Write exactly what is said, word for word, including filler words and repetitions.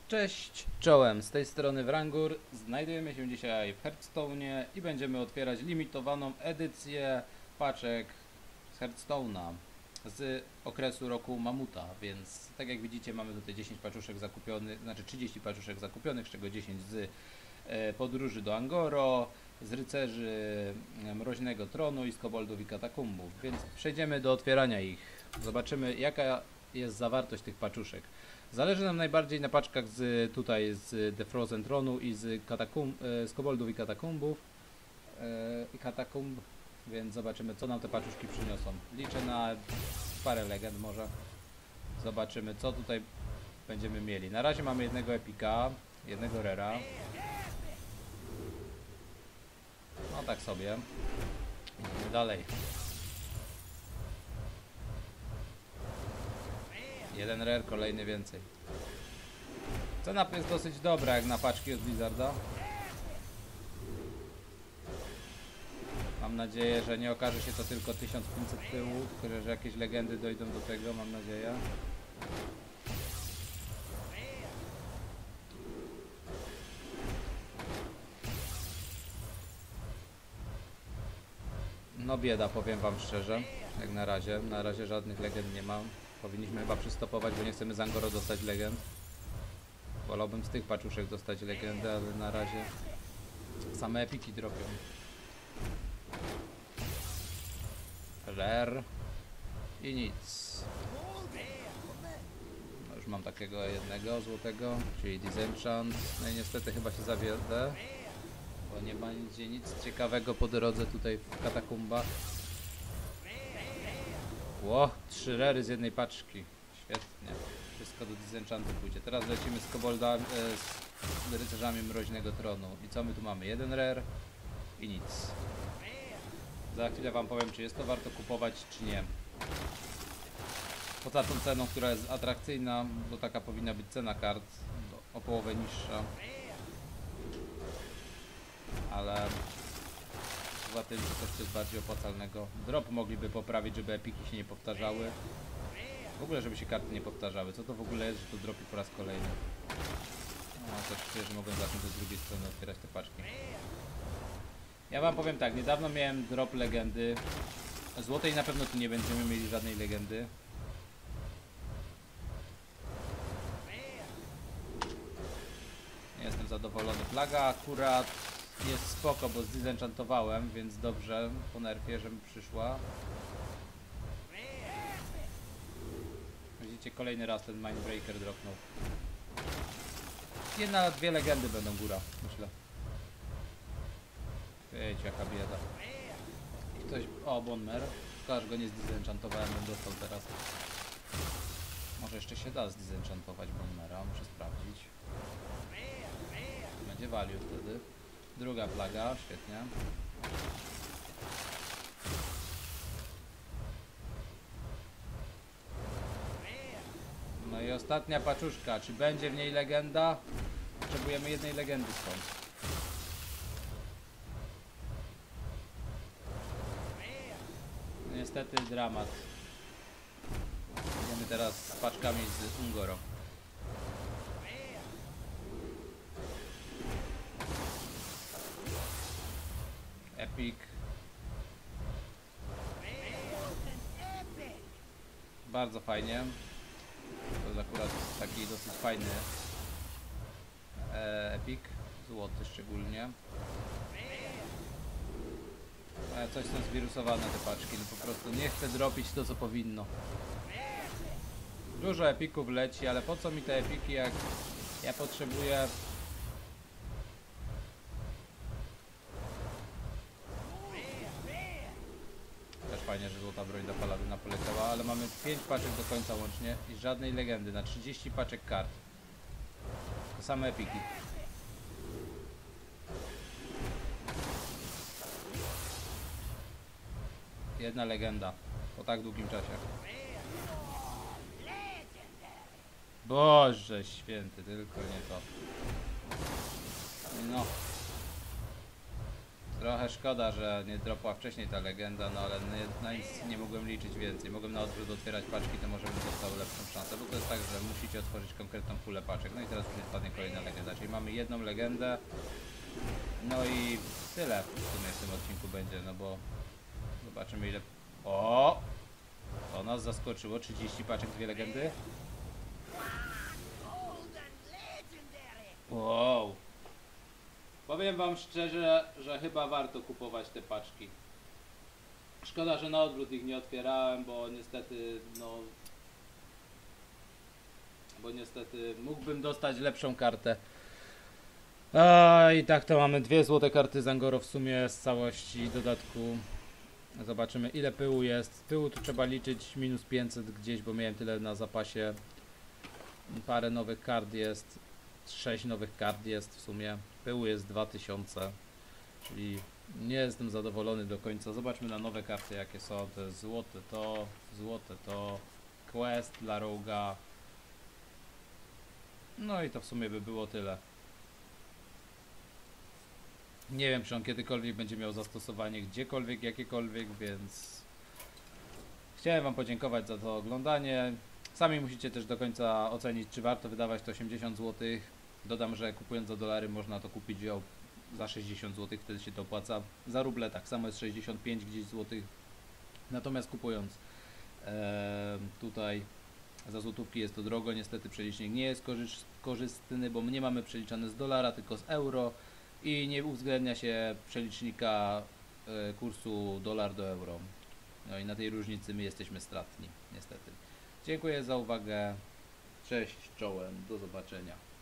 Cześć, czołem, z tej strony Wrangur. Znajdujemy się dzisiaj w Hearthstone'ie i będziemy otwierać limitowaną edycję paczek z Hearthstone'a z okresu roku Mamuta, więc tak jak widzicie mamy tutaj dziesięć paczuszek zakupionych, znaczy trzydzieści paczuszek zakupionych, z czego dziesięć z e, podróży do Angoro, z rycerzy e, Mroźnego Tronu i z koboldów i katakumbów, więc przejdziemy do otwierania ich. Zobaczymy jaka jest zawartość tych paczuszek. Zależy nam najbardziej na paczkach z tutaj z The Frozen Tronu i z katakumb, z koboldów i katakumbów yy, i katakumb, więc zobaczymy co nam te paczuszki przyniosą. Liczę na parę legend może. Zobaczymy co tutaj będziemy mieli. Na razie mamy jednego epika, jednego rera. No tak sobie. Idziemy dalej. Jeden rare, kolejny więcej. Cena jest dosyć dobra jak na paczki od Blizzarda. Mam nadzieję, że nie okaże się to tylko tysiąc pięćset tyłu, tylko że jakieś legendy dojdą do tego, mam nadzieję. No bieda, powiem wam szczerze, jak na razie. Na razie żadnych legend nie mam. Powinniśmy chyba przystopować, bo nie chcemy z Angoro dostać legend. Wolałbym z tych paczuszek dostać legendę, ale na razie same epiki dropią. Rare i nic. No już mam takiego jednego złotego, czyli Disenchant. No i niestety chyba się zawiodę, bo nie będzie nic ciekawego po drodze tutaj w katakumbach. Ło, trzy rery z jednej paczki. Świetnie. Wszystko do Disenchantu pójdzie. Teraz lecimy z koboldami, e, z rycerzami Mroźnego Tronu. I co my tu mamy? Jeden rare i nic. Za chwilę wam powiem, czy jest to warto kupować, czy nie. Poza tą ceną, która jest atrakcyjna, bo taka powinna być cena kart, o połowę niższa. Ale poza tym, że coś jest bardziej opłacalnego. Drop mogliby poprawić, żeby epiki się nie powtarzały. W ogóle, żeby się karty nie powtarzały. Co to w ogóle jest, że to dropi po raz kolejny? No, też czuję, że mogę zacząć z drugiej strony otwierać te paczki. Ja wam powiem tak, niedawno miałem drop legendy. Złotej na pewno tu nie będziemy mieli żadnej legendy. Nie jestem zadowolony. Plaga akurat jest spoko, bo zdisenchantowałem, więc dobrze po nerfie, żeby przyszła. Widzicie, kolejny raz ten Mindbreaker dropnął. Jedna, dwie legendy będą góra, myślę. Wiecie, jaka bieda. Ktoś... O, Bonmer. Szkoda, że go nie zdisenchantowałem, bym dostał teraz. Może jeszcze się da zdisenchantować Bonmera, muszę sprawdzić. Będzie value wtedy. Druga plaga, świetnie. No i ostatnia paczuszka. Czy będzie w niej legenda? Potrzebujemy jednej legendy stąd. No niestety dramat. Idziemy teraz z paczkami z Ungoro. Epic. Bardzo fajnie. To jest akurat taki dosyć fajny e, epic. Złoty szczególnie. Ale coś są zwirusowane te paczki. No po prostu nie chcę dropić to co powinno. Dużo epików leci, ale po co mi te epiki jak ja potrzebuję... Też fajnie, że złota broń do paladyna poleciała, ale mamy pięć paczek do końca łącznie i żadnej legendy na trzydzieści paczek kart. To same epiki. Jedna legenda po tak długim czasie. Boże święty, tylko nie to. No. Trochę szkoda, że nie dropła wcześniej ta legenda, no ale nie, na nic nie mogłem liczyć więcej. Mogłem na odwrót otwierać paczki, to może bym dostał lepszą szansę, bo to jest tak, że musicie otworzyć konkretną pulę paczek. No i teraz już nie spadnie kolejna legenda, czyli mamy jedną legendę. No i tyle w sumie w tym odcinku będzie, no bo zobaczymy ile... O! To nas zaskoczyło, trzydzieści paczek, dwie legendy. Wow! Powiem wam szczerze, że chyba warto kupować te paczki. Szkoda, że na odwrót ich nie otwierałem, bo niestety, no... Bo niestety mógłbym dostać lepszą kartę. A i tak to mamy dwie złote karty Zangoro w sumie z całości dodatku. Zobaczymy ile pyłu jest. Pyłu tu trzeba liczyć minus pięćset gdzieś, bo miałem tyle na zapasie. Parę nowych kart jest. sześć nowych kart jest w sumie. Pyłu jest dwa tysiące. Czyli nie jestem zadowolony do końca. Zobaczmy na nowe karty jakie są. To jest złote to, złote to. Quest dla Roga. No i to w sumie by było tyle. Nie wiem, czy on kiedykolwiek będzie miał zastosowanie gdziekolwiek, jakiekolwiek, więc chciałem wam podziękować za to oglądanie. Sami musicie też do końca ocenić, czy warto wydawać te osiemdziesiąt złotych. Dodam, że kupując za dolary można to kupić za sześćdziesiąt złotych, wtedy się to opłaca. Za ruble tak samo jest sześćdziesiąt pięć gdzieś złotych. Natomiast kupując e, tutaj za złotówki jest to drogo. Niestety przelicznik nie jest korzystny, bo my nie mamy przeliczane z dolara, tylko z euro. I nie uwzględnia się przelicznika y, kursu dolar do euro. No i na tej różnicy my jesteśmy stratni, niestety. Dziękuję za uwagę. Cześć, czołem, do zobaczenia.